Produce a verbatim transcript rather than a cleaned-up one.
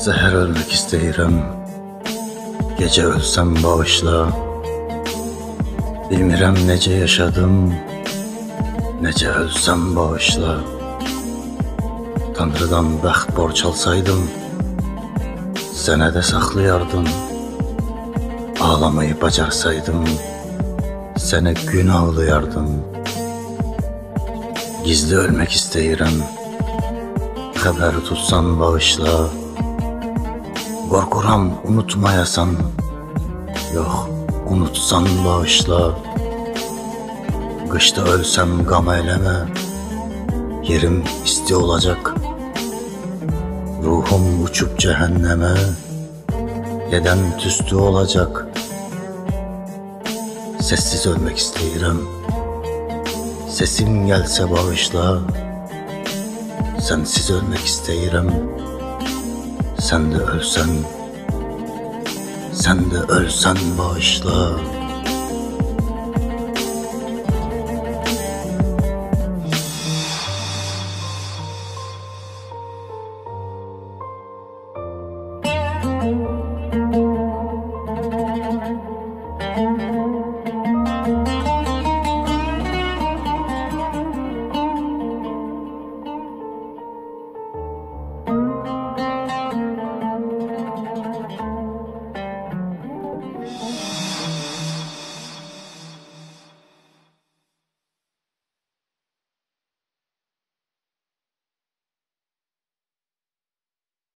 Zəhər ölmək istəyirəm, gecə ölsəm bağışla. Bilmirəm necə yaşadım, necə ölsəm bağışla. Tanrıdan bəxt borc alsaydım, sənə də saxlayardım. Ağlamayı bacarsaydım, sənə gün ağlayardım. Gizli ölmək istəyirəm, xəbəri tutsan bağışla. Qorxuram unutmayasan, yox unutsan bağışla. Qışda ölsəm qam eləmə, yerim isti olacaq. Ruhum uçub cəhənnəmə, gedən tüstü olacaq. Səssiz ölmək istəyirəm, sesin gəlsə bağışla. Sənsiz ölmək istəyirəm, sən də ölsən, sən də ölsən bağışla.